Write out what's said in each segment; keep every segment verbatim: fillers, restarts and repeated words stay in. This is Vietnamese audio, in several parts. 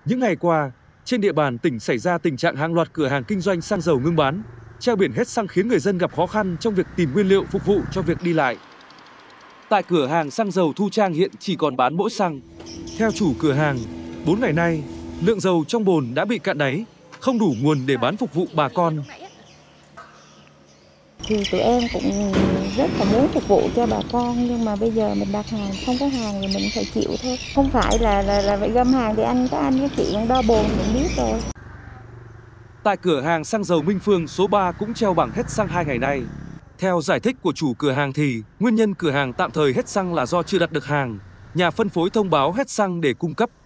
Những ngày qua, trên địa bàn tỉnh xảy ra tình trạng hàng loạt cửa hàng kinh doanh xăng dầu ngưng bán, treo biển hết xăng khiến người dân gặp khó khăn trong việc tìm nguyên liệu phục vụ cho việc đi lại. Tại cửa hàng xăng dầu Thu Trang hiện chỉ còn bán mỗi xăng. Theo chủ cửa hàng, bốn ngày nay, lượng dầu trong bồn đã bị cạn đáy, không đủ nguồn để bán phục vụ bà con. Thì tụi em cũng rất là muốn phục vụ cho bà con, nhưng mà bây giờ mình đặt hàng không có hàng thì mình phải chịu thôi. Không phải là là là phải găm hàng thì anh có anh cái chuyện đo bồn mình biết rồi. Tại cửa hàng xăng dầu Minh Phương số ba cũng treo bảng hết xăng hai ngày nay. Theo giải thích của chủ cửa hàng thì nguyên nhân cửa hàng tạm thời hết xăng là do chưa đặt được hàng. Nhà phân phối thông báo hết xăng để cung cấp.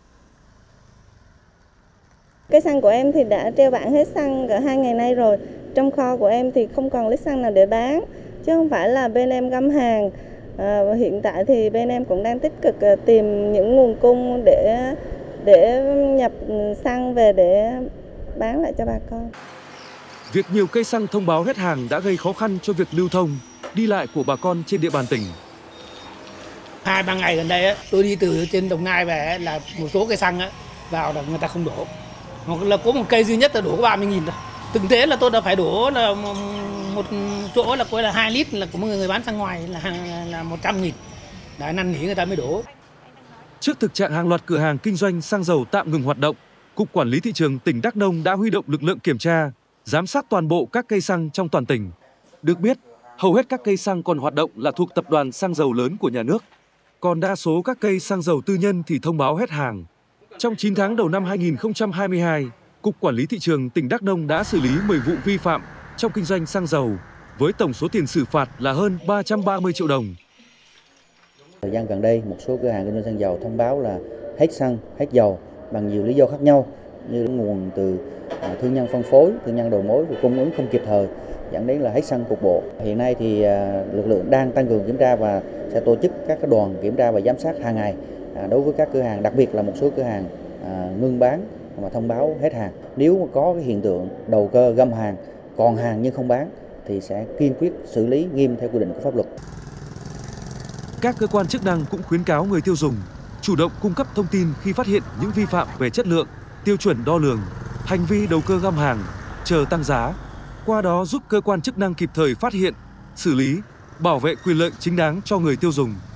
Cái xăng của em thì đã treo bảng hết xăng cả hai ngày nay rồi. Trong kho của em thì không còn lít xăng nào để bán, chứ không phải là bên em găm hàng. À, hiện tại thì bên em cũng đang tích cực tìm những nguồn cung để để nhập xăng về để bán lại cho bà con. Việc nhiều cây xăng thông báo hết hàng đã gây khó khăn cho việc lưu thông, đi lại của bà con trên địa bàn tỉnh. Hai ba ngày gần đây tôi đi từ trên Đồng Nai về là một số cây xăng vào là người ta không đổ. Hoặc là có một cây duy nhất là đổ có ba mươi nghìn thôi. Thực tế là tôi đã phải đổ là một chỗ là coi là hai lít là của một người bán xăng ngoài là là một trăm nghìn. Đã năn nỉ người ta mới đổ. Trước thực trạng hàng loạt cửa hàng kinh doanh xăng dầu tạm ngừng hoạt động, Cục Quản lý Thị trường tỉnh Đắk Nông đã huy động lực lượng kiểm tra, giám sát toàn bộ các cây xăng trong toàn tỉnh. Được biết, hầu hết các cây xăng còn hoạt động là thuộc tập đoàn xăng dầu lớn của nhà nước. Còn đa số các cây xăng dầu tư nhân thì thông báo hết hàng. Trong chín tháng đầu năm hai nghìn không trăm hai mươi hai, Cục Quản lý Thị trường tỉnh Đắk Nông đã xử lý mười vụ vi phạm trong kinh doanh xăng dầu, với tổng số tiền xử phạt là hơn ba trăm ba mươi triệu đồng. Thời gian gần đây, một số cửa hàng kinh doanh xăng dầu thông báo là hết xăng, hết dầu bằng nhiều lý do khác nhau, như nguồn từ thương nhân phân phối, thương nhân đầu mối, cung ứng không kịp thời, dẫn đến là hết xăng cục bộ. Hiện nay thì lực lượng đang tăng cường kiểm tra và sẽ tổ chức các đoàn kiểm tra và giám sát hàng ngày đối với các cửa hàng, đặc biệt là một số cửa hàng ngưng bán mà thông báo hết hàng. Nếu có cái hiện tượng đầu cơ găm hàng, còn hàng nhưng không bán thì sẽ kiên quyết xử lý nghiêm theo quy định của pháp luật. Các cơ quan chức năng cũng khuyến cáo người tiêu dùng chủ động cung cấp thông tin khi phát hiện những vi phạm về chất lượng, tiêu chuẩn đo lường, hành vi đầu cơ găm hàng, chờ tăng giá. Qua đó giúp cơ quan chức năng kịp thời phát hiện, xử lý, bảo vệ quyền lợi chính đáng cho người tiêu dùng.